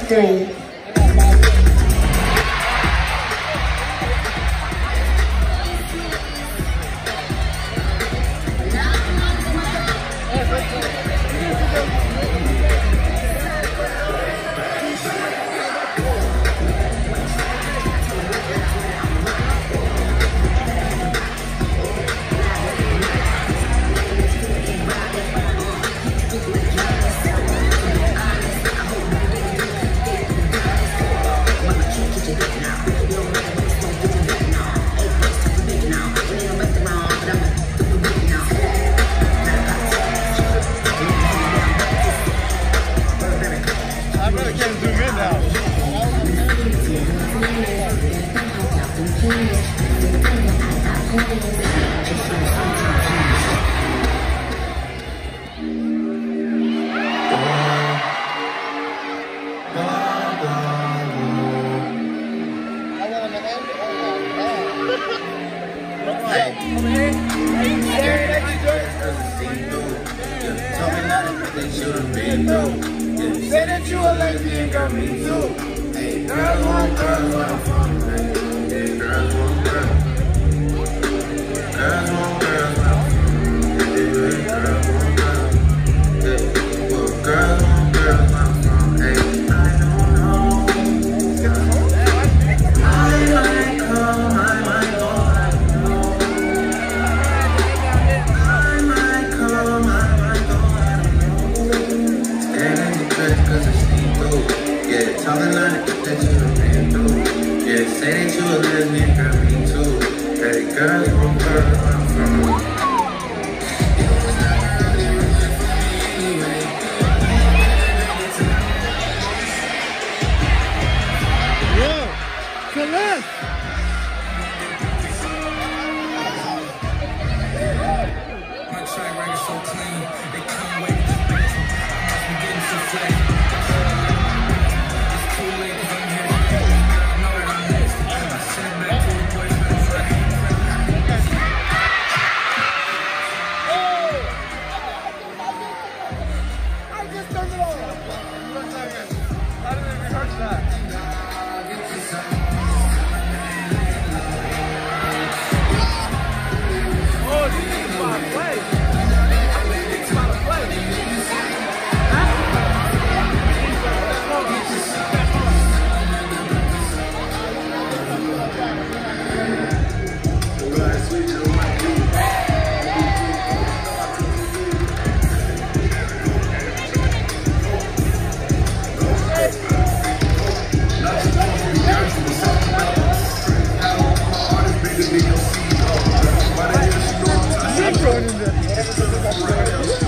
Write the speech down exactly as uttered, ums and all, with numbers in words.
grade. Say that you a lesbian, girl, me too. Hey, girls want girls where I'm from. Hey, girls want girls. Girls want girls where I'm from. Hey, girls want girls. Hey, well, girls want girls where I'm from. Hey, I don't know. I might come, I might go, I don't know. I might come, I might go, I don't know. Stand in the dress cause it's see-through. Yeah, talking like that you a man through. Yeah, say that you a lesbian, girl, me too. Hey, girls want girls where I'm from. Going in there.